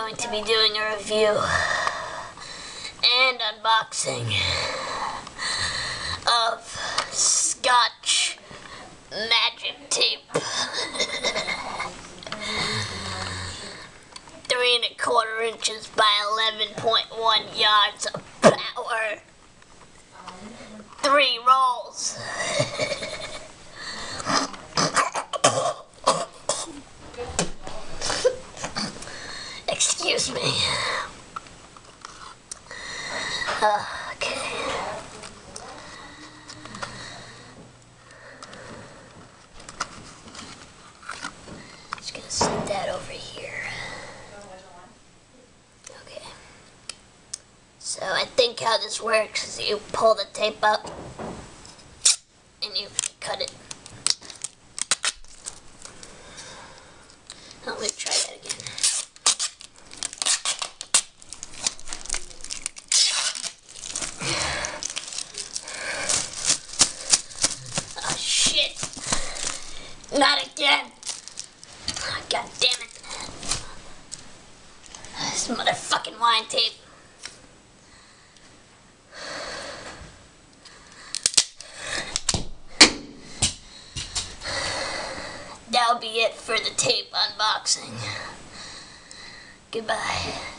going to be doing a review and unboxing of Scotch magic tape. 3¼ inches by 11.1 yards of power. 3 rolls. Excuse me. Okay. Just gonna set that over here. Okay. So I think how this works is you pull the tape up and you cut it. Let me try that again. Oh shit! Not again! Oh, God damn it! This motherfucking wine tape. That'll be it for the tape unboxing. Goodbye.